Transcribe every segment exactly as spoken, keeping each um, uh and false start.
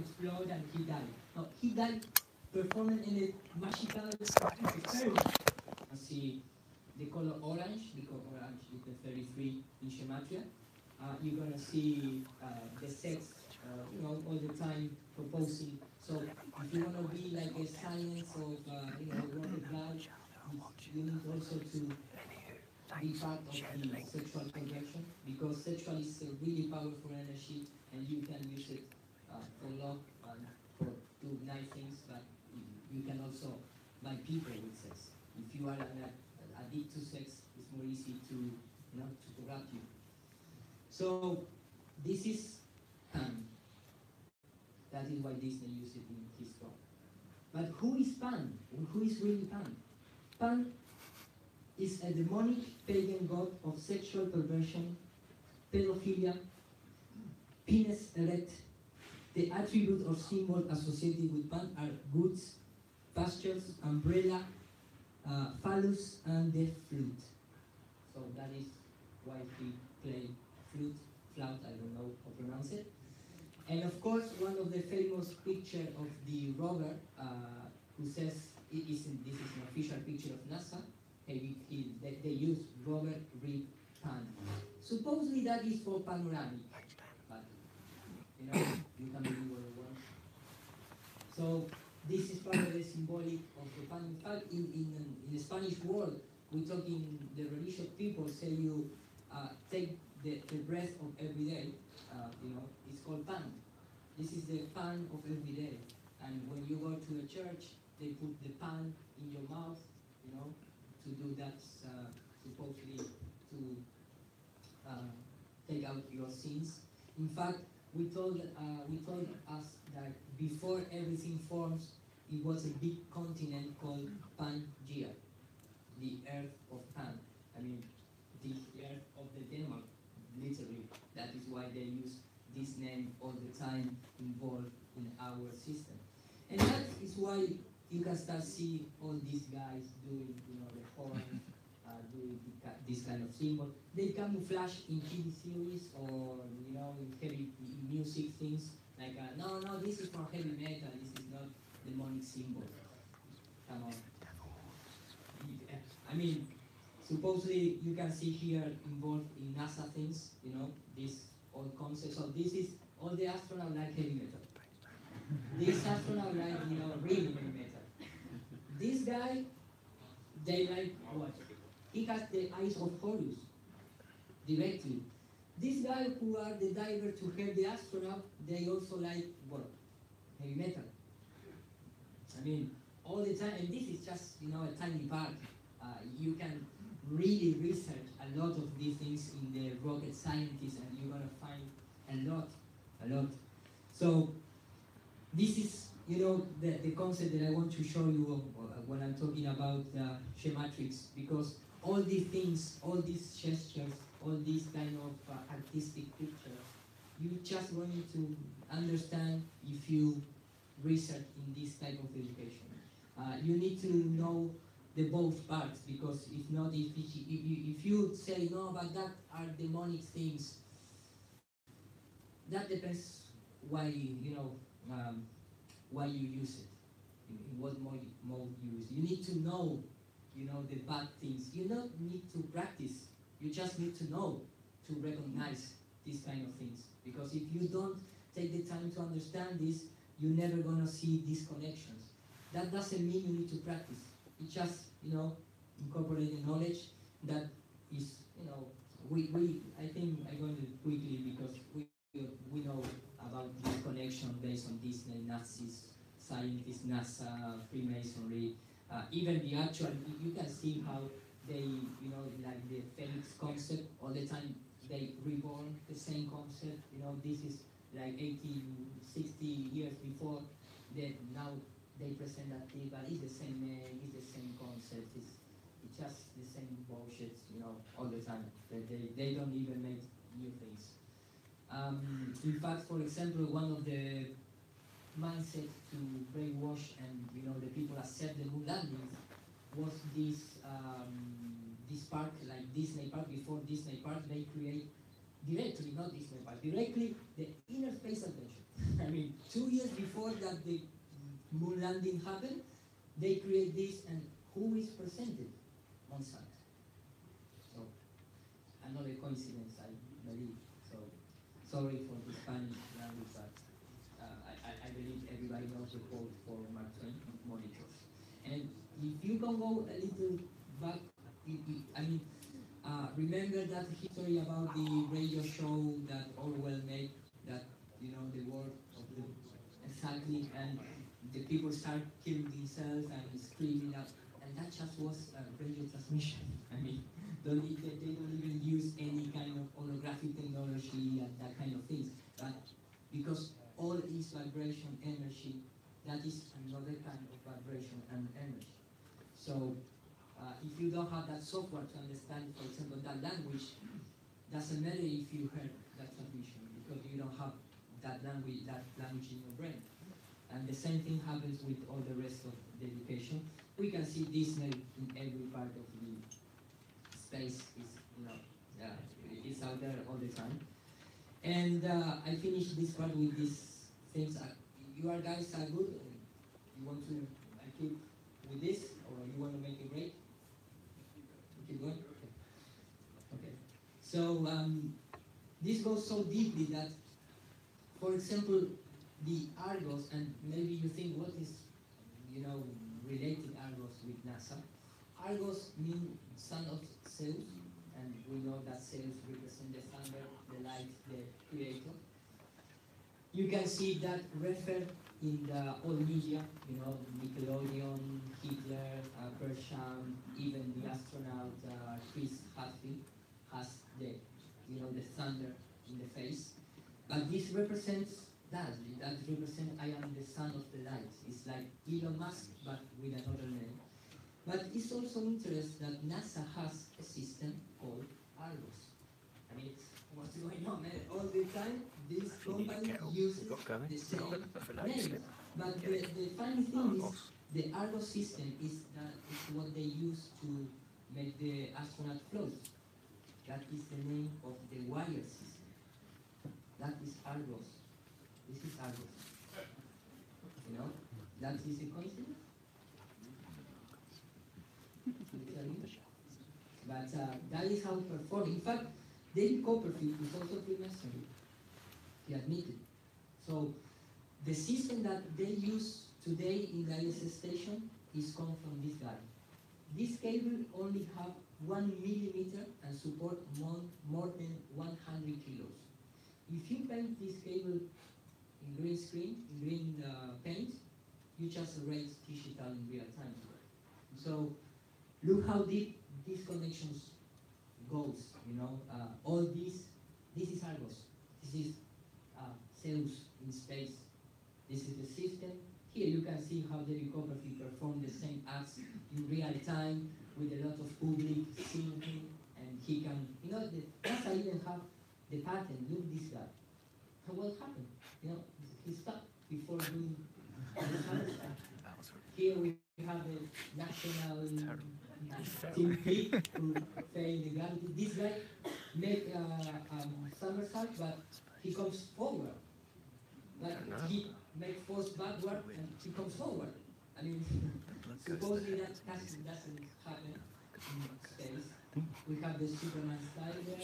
explode and he died. No, he died performing in a magical experiment. You see the color orange, because orange is the thirty-three in gematria. Uh, you're gonna see uh, the sex, uh, you know, all the time proposing. So if you wanna be like a science of, uh, you know, rocket blood, you need also to be part of the sexual conversion, because sexual is a really powerful energy, and you can use it uh, for love and for do nice things, but you can also buy people with sex. If you are an addict to sex, it's more easy to, you know, to corrupt you. So this is Pan. That is why Disney used it in his book. But who is Pan? Who is really Pan? Pan is a demonic pagan god of sexual perversion, pedophilia, penis erect. The attribute or symbol associated with Pan are goods, pastures, umbrella, uh, phallus, and the flute. So that is why he played flute, flout, I don't know how to pronounce it. And of course, one of the famous picture of the rover, uh, who says, it is in, this is an official picture of NASA, he, he, they, they use rover read Pan. Supposedly that is for panoramic, but you know, you can believe what you want. So this is probably symbolic of the Pan. In fact, in, in, in the Spanish world, we talk in the religious people say you uh, take the, the breath of every day, uh, you know, it's called Pan. This is the Pan of every day. And when you go to a church, they put the Pan in your mouth, you know, to do that, uh, supposedly to uh, take out your sins. In fact, we told, uh, we told us that before everything forms, it was a big continent called Pangea, the earth of Pan. I mean, the earth of the Denmark, literally. That is why they use this name all the time involved in our system. And that is why you can start see all these guys doing, you know, the horn, uh, doing this kind of symbol. They camouflage in T V series or, you know, in heavy music things. Like, uh, no, no, this is for heavy metal, this is not demonic symbol. Come on. I mean, supposedly you can see here involved in NASA things, you know, this old concept. So this is all the astronauts like heavy metal. This astronaut like, you know, really heavy metal. This guy, they like what? He has the eyes of Horus directly. This guy who are the diver to help the astronaut, they also like what? Heavy metal. I mean, all the time, and this is just, you know, a tiny part. Uh, you can really research a lot of these things in the rocket scientists, and you're gonna find a lot, a lot. So this is, you know, the, the concept that I want to show you uh, when I'm talking about uh, schematrics, because all these things, all these gestures, all these kind of uh, artistic pictures, you just going to understand if you research in this type of education. Uh, you need to know the both parts, because if not, if, if, you, if you say no, but that are demonic things, that depends why, you know, um, why you use it, in, in what mode, mode you use. You need to know, you know, the bad things. You don't need to practice. You just need to know to recognize these kind of things. Because if you don't take the time to understand this, you're never gonna see these connections. That doesn't mean you need to practice. It's just, you know, incorporating knowledge that is, you know, we, we I think I'm going to quickly, because we we know about this connection based on Disney, Nazis, scientists, NASA, Freemasonry, uh, even the actual, you can see how they, you know, like the Phoenix concept, all the time they reborn the same concept, you know, this is like eighty, sixty years before, that now they present that thing, but it's the same name, it's the same concept, it's, it's just the same bullshit, you know, all the time. They, they, they don't even make new things. Um, in fact, for example, one of the mindsets to brainwash and, you know, the people accept the moon landings was this um, this park, like Disney Park. Before Disney Park, they create directly, not Disney Park, directly the Inner Space Adventure. I mean, mean, two years before that the moon landing happened, they create this, and who is presented? Monsanto. So, another coincidence, I believe. So, sorry for the Spanish language, but uh, I, I believe everybody knows the quote for Mark Twain, monitors. And if you can go a little back, it, it, I mean, uh, remember that history about the radio show that Orwell made, that, you know, the word of the, exactly, and the people start killing themselves and screaming out, and that just was a radio transmission. I mean, don't, they, they don't even use any kind of holographic technology and that kind of things, but because all is vibration energy, that is another kind of vibration and energy. So, uh, if you don't have that software to understand, for example, that language, doesn't matter if you heard that transmission, because you don't have that language, that language in your brain. And the same thing happens with all the rest of the education. We can see Disney in every part of the space. Is, you know, uh, it's out there all the time. And uh, I finished this part with these things. Uh, you are guys are good. You want to uh, keep with this, or you want to make a break? Keep going. Okay. Okay. So um, this goes so deeply that, for example, the Argos, and maybe you think, what is, you know, related Argos with NASA? Argos means son of Zeus, and we know that Zeus represents the thunder, the light, the creator. You can see that referred in the old media, you know, Nickelodeon, Hitler, uh, Bersham, even the astronaut uh, Chris Hadfield has the, you know, the thunder in the face. But this represents that, that represents I am the son of the light. It's like Elon Musk, but with another name. But it's also interesting that NASA has a system called Argos. I mean, what's going on, man? All the time, this company uses the same name. But the, the funny thing is, the Argos system is, that is what they use to make the astronaut float. That is the name of the wire system. That is Argos. This is Argos. You know? That is a coincidence? But uh, that is how it performs. In fact, David Copperfield is also Freemasonry. He admitted. So the system that they use today in the I S S station is come from this guy. This cable only have one millimeter and support more, more than one hundred kilos. If you paint this cable in green screen, in green uh, paint, you just erase digital in real time. So look how deep these connections goes, you know. Uh, all these, this is Argos. This is uh, Zeus in space. This is the system. Here you can see how David Copperfield performed the same acts in real time with a lot of public seeing him, and he can, you know, the NASA even have the patent. Look this guy. And what happened? You know, he stopped before doing this kind of stuff. Here we have the national team peak who failed the gravity. This guy make a uh, um, somersault, but he comes forward. Like he makes force backward and he comes forward. I mean, supposedly that doesn't, doesn't happen in space. We have the Superman style there.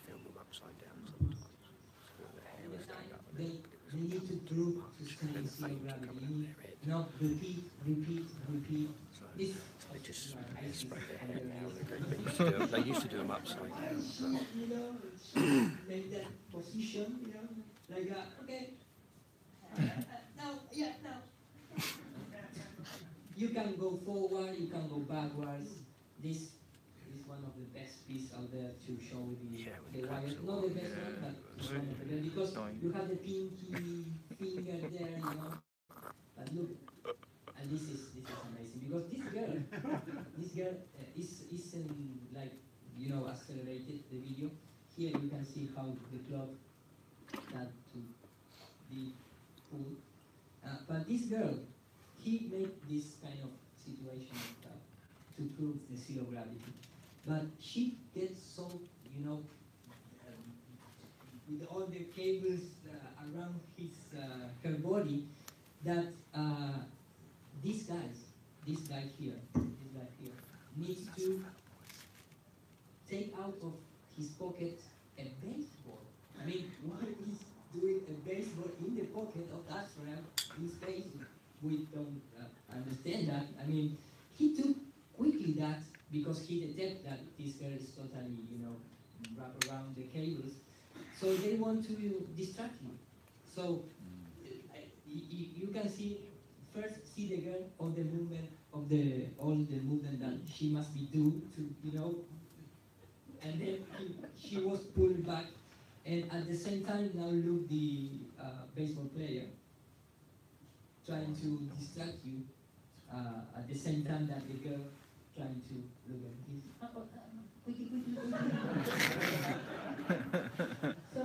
They, they need to prove to stay in zero gravity. No, repeat, repeat, repeat. This They just they spread their hair out. They used to do, they used to do them upside down. You know, make that position, you know, like, uh, okay, uh, uh, no, yeah, no. You can go forward, you can go backwards. This is one of the best pieces out there to show the, Yeah, the wire. Not the best one, but it's one of the best, because you have the pinky finger there, you know. But look, and this is this is amazing, because this girl, this girl uh, is isn't like, you know, accelerated the video. Here you can see how the clock had to be pulled. Uh, but this girl, he made this kind of situation uh, to prove the zero gravity. But she gets so, you know, um, with all the cables uh, around his uh, her body that uh, these guys, this guy here, this guy here, needs to take out of his pocket a baseball. I mean, what is doing a baseball in the pocket of Ashram in space? We don't uh, understand that. I mean, he took quickly that because he detected that this girl is totally, you know, wrapped around the cables. So they want to distract you. So uh, you, you can see, first see the girl, all the movement of the, all the movement that she must be do to, you know, and then he, she was pulled back. And at the same time, now look the uh, baseball player trying to distract you uh, at the same time that the girl trying to look at this. Oh, oh, oh, quickly, quickly, quickly. So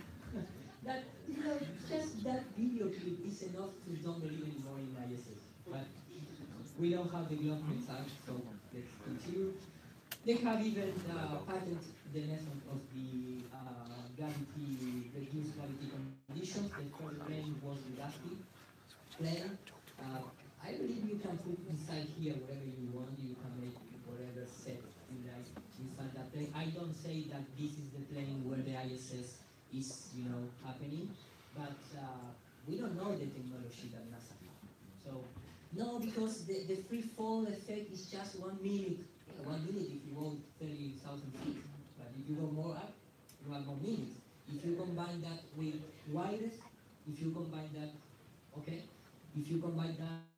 that, you know, just that video clip is enough to don't believe anymore in I S S. But we don't have the glove out, so let's continue. They have even uh, patented the method of the uh, gravity, reduced gravity conditions. The first plane was the Rusty plane. Uh, I believe you can put inside here whatever you want. You can make whatever set you like inside that plane. I don't say that this is the plane where the I S S is, you know, happening, but uh, we don't know the technology that NASA has. So, no, because the, the free fall effect is just one minute. Yeah, one minute if you go thirty thousand feet, but if you go more up, you have more minutes. If you combine that with wireless, if you combine that, okay, if you combine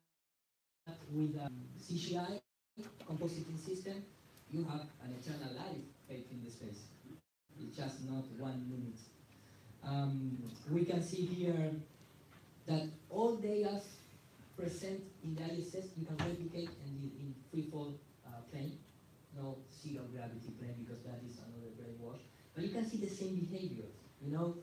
that with um, C G I, compositing system, you have an eternal life fake in the space. It's just not one minute. Um, we can see here that all data present in the I S S you can replicate in the in free fall uh, plane, no zero gravity plane because that is another brainwash. But you can see the same behaviors. You know,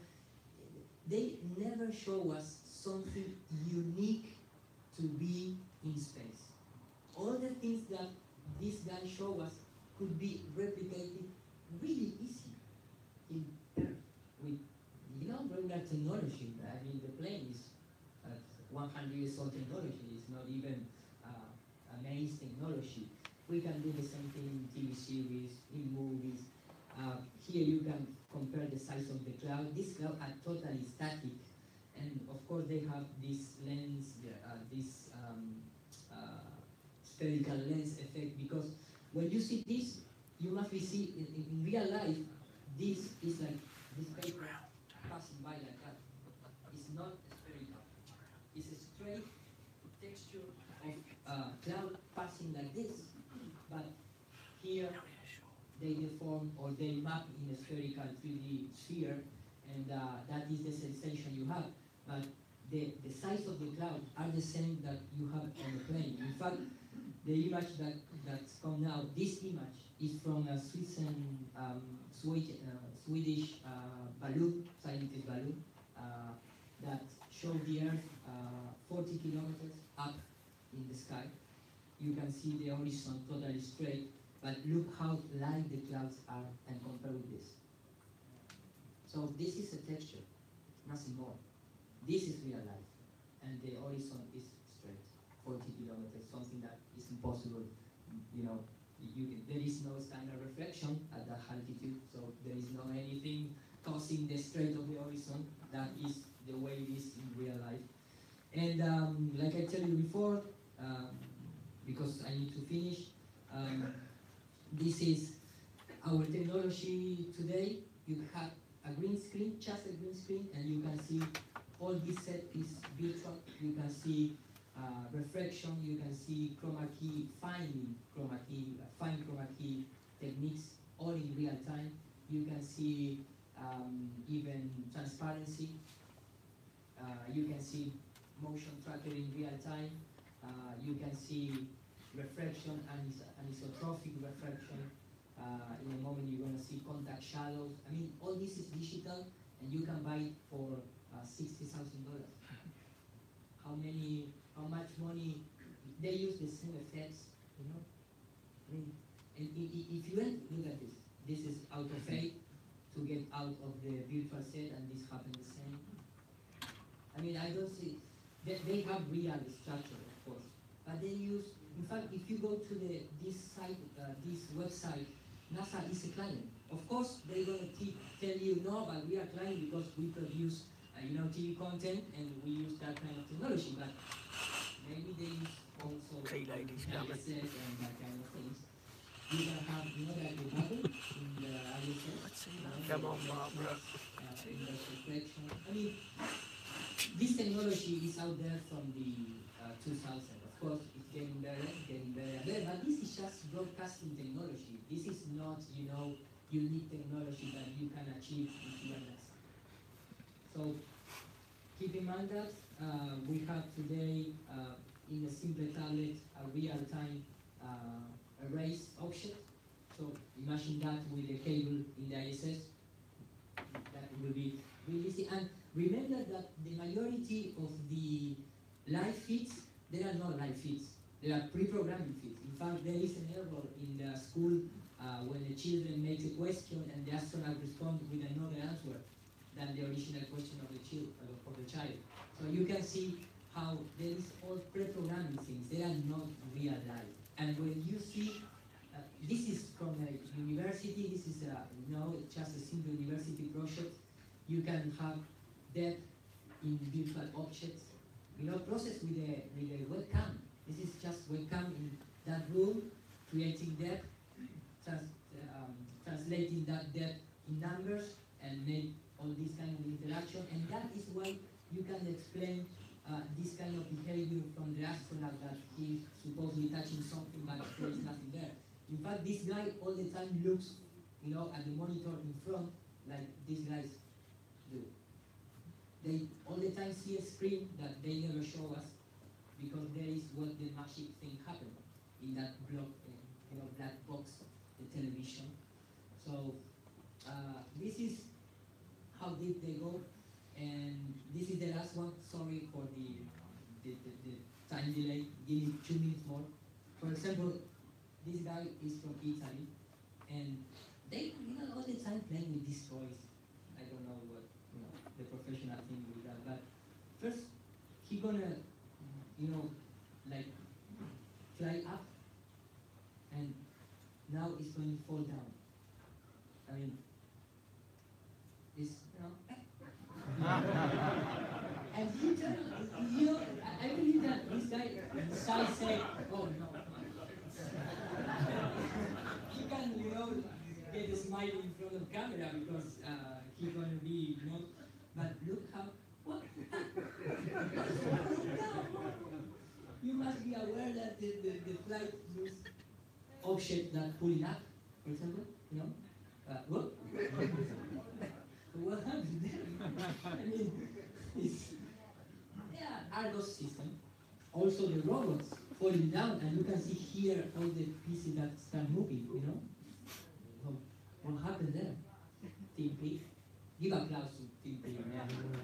they never show us something unique to be in space. All the things that these guys show us could be replicated really easy in Earth with, you know, regular technology. I mean, the plane is uh, one hundred years old technology. It's not even uh, amazing technology. We can do the same thing in T V series, in movies. Uh, here you can compare the size of the cloud. These clouds are totally static. And of course they have this lens, uh, this um, uh, spherical lens effect, because when you see this, you must be see in, in, in real life, this is like this paper passing by like that. It's not spherical. It's a straight texture of uh, cloud passing like this, but here they deform or they map in a spherical three D sphere, and uh, that is the sensation you have. But the, the size of the cloud are the same that you have on the plane. In fact, the image that, that's come now, this image is from a Swiss and, um, Swedish, uh, Swedish uh, balloon, scientist balloon, uh, that showed the Earth uh, forty kilometers up in the sky. You can see the horizon totally straight, but look how light the clouds are and compare with this. So this is a texture, nothing more. This is real life, and the horizon is straight, forty kilometers, something that is impossible. You know, you, there is no standard reflection at that altitude, so there is no anything causing the straight of the horizon. That is the way it is in real life. And um, like I told you before, um, because I need to finish, um, this is our technology today. You have a green screen, just a green screen, and you can see all this set is virtual. You can see uh, reflection, you can see chroma key, finding chroma key, uh, fine chroma key techniques, all in real time. You can see um, even transparency. Uh, you can see motion tracker in real time. Uh, you can see reflection and anisotrophic reflection. Uh, in a moment you're going to see contact shadows. I mean, all this is digital, and you can buy it for uh, sixty thousand dollars. How many, how much money, they use the same effects, you know? I mean, and if you look at this, this is out of eight to get out of the virtual set, and this happened the same. I mean, I don't see, they, they have real structure, of course, but they use, in fact, if you go to the this site, uh, this website, NASA is a client. Of course, they're going to tell you, no, but we are client because we produce, uh, you know, T V content and we use that kind of technology, but maybe they use also Tea ladies I coming. S S and that kind of things. You can have, you know, like a bubble in the I S S. Let's see you know, that. Come the on, Barbara. uh, in the reflection. I mean, this technology is out there from the uh, two thousand. Of course, it's getting better, getting better, better, but this is just broadcasting technology. This is not, you know, unique technology that you can achieve with U N S. So keep in mind that uh, we have today uh, in a simple tablet a real-time uh, erase option. So imagine that with a cable in the I S S. That will be really easy. And remember that the majority of the live feeds, they are not live feeds. They are pre-programming feeds. In fact, there is an error in the school uh, when the children make a question and the astronaut responds with another answer than the original question of the child. Of the child. So you can see how there is all pre-programming things. They are not real life. And when you see, uh, this is from a university. This is a, you know, just a simple university project. You can have depth in virtual objects. You know, process with a with a webcam. This is just webcam in that room, creating depth, trans, um, translating that depth in numbers, and make all this kind of interaction. And that is why you can explain uh, this kind of behavior from the astronaut that he's supposedly touching something, but there is nothing there. In fact, this guy all the time looks, you know, at the monitor in front, like these guys do. They all the time see a screen that they never show us, because there is what the magic thing happened in that block, uh, you know, black box, the television. So uh, this is how deep they go, and this is the last one. Sorry for the the, the, the time delay. Give me two minutes more. For example, this guy is from Italy, and they, you know, all the time playing with these toys. I don't know what, you know, the professional thing with that, but first he gonna, you know, like fly up, and now it's going to fall down. I mean, it's, you know, and he turned, you know, I, I believe that this guy inside said, oh no. He can, you know, get a smile in front of camera because uh, he's going to be, you know, but look how, what? You must be aware that the, the, the flight use objects that pull it up, for example, you know? Uh, what? What happened there? I mean, it's, yeah, Argos system. Also the robots falling down, and you can see here all the pieces that start moving, you know? What, what happened there? Team Pig. Give applause to Team Pig. Yeah.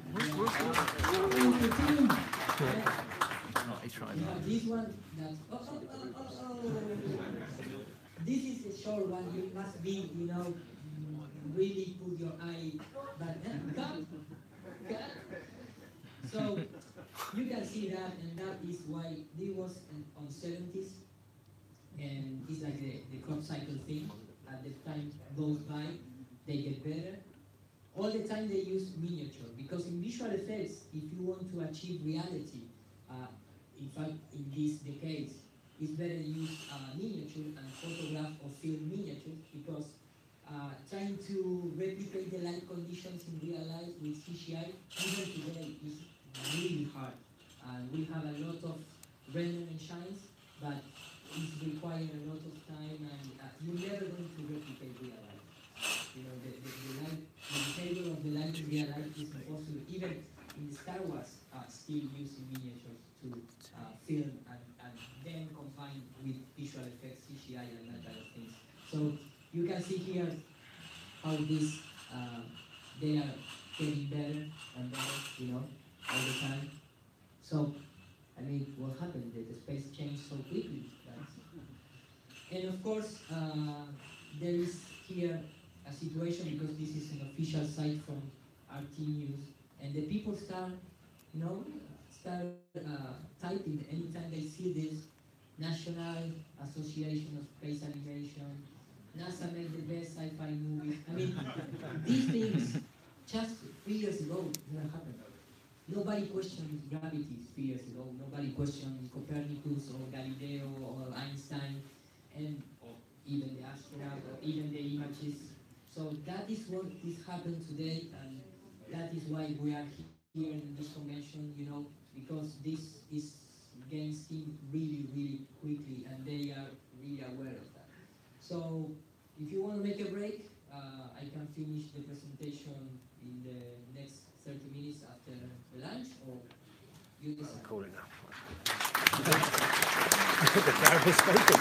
Yeah. Not, he's trying You not. have this one that, oh, oh, oh, oh, oh. This is a short one. You must be, you know, really put your eye, but uh, come, come. So you can see that, and that is why they was in, on seventies, and it's like the, the crop cycle thing. As the time goes by, they get better. All the time they use miniature, because in visual effects, if you want to achieve reality, uh, in fact, in this decade, it's better to use uh, miniature and photograph or film miniatures, because uh, trying to replicate the light conditions in real life with C G I, even today, is really hard. And we have a lot of render and shines, but it's requiring a lot of time, and uh, you're never going to replicate real life. You know, the, the, the, light, the behavior of the light in real life is impossible. Even in Star Wars, uh, still using miniatures to uh, film and, and then combine with visual effects, C G I, and that kind of things. So you can see here how this, uh, they are getting better and better, you know, all the time. So, I mean, what happened? The, the space changed so quickly, right? And of course, uh, there is here a situation, because this is an official site from R T News, and the people start, you know, start uh, typing anytime they see this. National Association of Space Animation, NASA made the best sci-fi movies. I mean, these things just three years ago never happened. Nobody questioned gravity three years ago. Nobody questioned Copernicus or Galileo or Einstein, and or even the astronaut or even the images. So that is what is happened today, and that is why we are here in this convention. You know, because this is gaining steam really, really quickly, and they are really aware of that. So if you want to make a break, uh, I can finish the presentation in the next thirty minutes after the lunch, or you decide. Call it now. The crowd has spoken.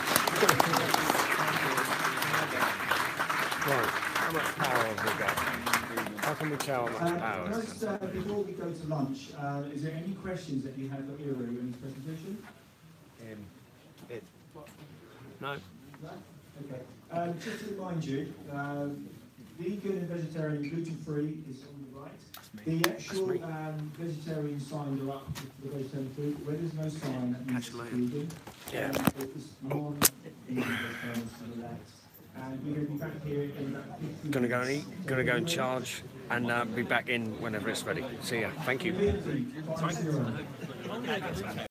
Right, how much power have we got? How can we tell how much Uh, power? Just uh, before we go to lunch, uh, is there any questions that you have for Uru in his presentation? Um, it, no. No? Okay. Um, just to remind you, um, vegan and vegetarian gluten-free is on the right. The actual um, vegetarian signs are up for the vegetarian food. Where there's no sign, that means it's vegan. Yeah. Um, if it's non-vegan vegetarian, it's relaxed. And we're going to be back here in about fifteen Gonna go and minutes. eat, gonna go and charge, and uh, be back in whenever it's ready. See ya. Thank you. Five zero.